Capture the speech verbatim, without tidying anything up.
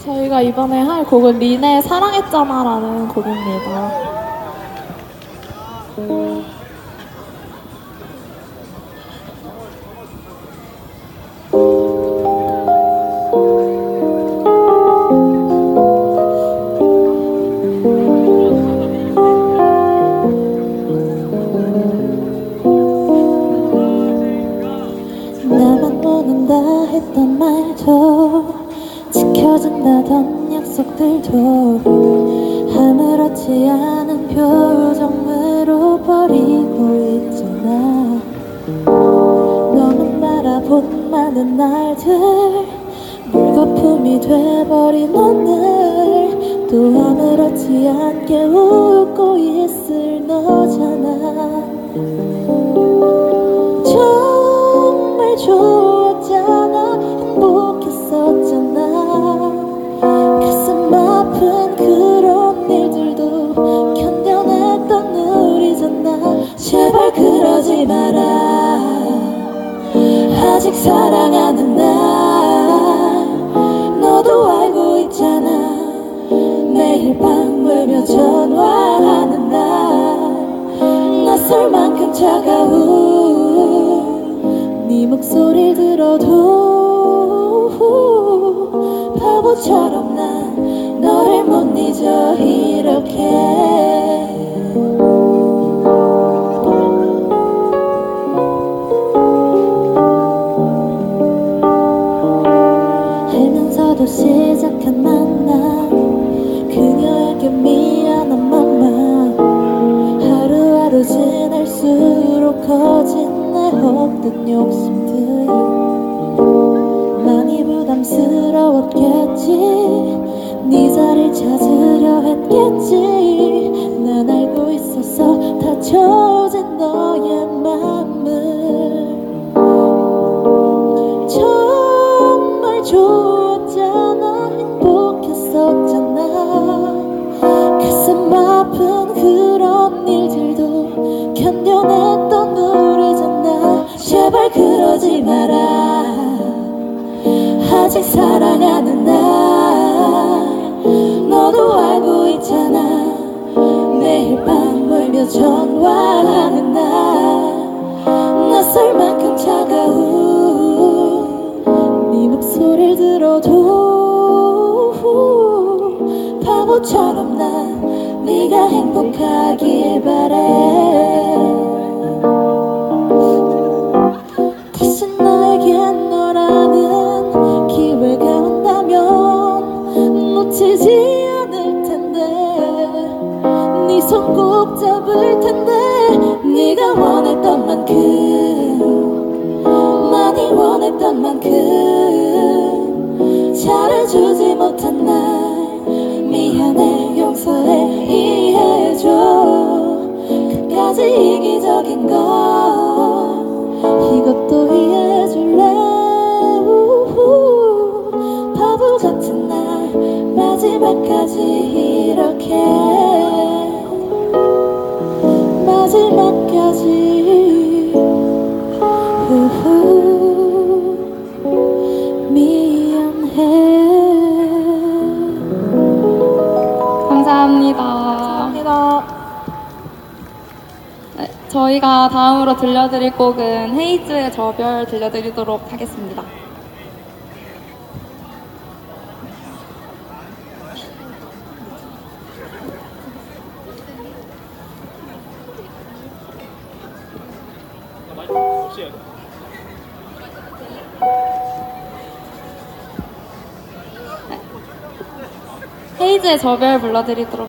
저희가 이번에 할 곡은 린의 사랑했잖아 라는 곡입니다. 나만 보는다 했던 말도 지켜준다던 약속들도 아무렇지 않은 표정으로 버리고 있잖아. 너만 바라본 많은 날들 물거품이 돼버린 오늘 또 아무렇지 않게 웃고 있을 너잖아. 정말 좋았잖아. 행복했었잖아. 가슴 아픈 그런 일들도 견뎌냈던 우리잖아. 제발 그러지 마라. 아직 사랑하는 날 너도 알고 있잖아. 매일 밤 울며 전화하는 날 낯설 만큼 차가운 네 목소리를 들어도 바보처럼 난 너를 못 잊어 이렇게. 알면서도 시작한 만남 그녀에게 미안한 맘만 하루하루 지날수록 커진 내 헛된 욕심들 많이 부담스러웠겠지. 네 자리를 찾으려 했겠지. 난 알고 있었어 닫혀진 너의 맘을. 정말 좋았잖아. 행복했었잖아. 가슴 아픈 그런 일들도 견뎌냈던 우리잖아. 제발 그러지 마라. 아직 사랑하는 날 너도 알고 있잖아. 매일 밤 울며 전화하는 날 낯설 만큼 차가운 네 목소리를 들어도 바보처럼 난 네가 행복하길 바래. 다시 나에겐 너라는 기회가 온다면 놓치지 않을 텐데 네 손 꼭 잡을 텐데 네가 원했던 만큼 많이 원했던 만큼 잘해주지 못한 날 미안해 용서해 이해해줘. 끝까지 이기적인 건 이것도 이해해줄래. 우후, 바보 같은 날 마지막까지 이렇게 마지막까지 우후, 미안해. 감사합니다. 감사합니다. 네, 저희가 다음으로 들려드릴 곡은 헤이즈의 저별 들려드리도록 하겠습니다. 네. 헤이즈의 저별 불러드리도록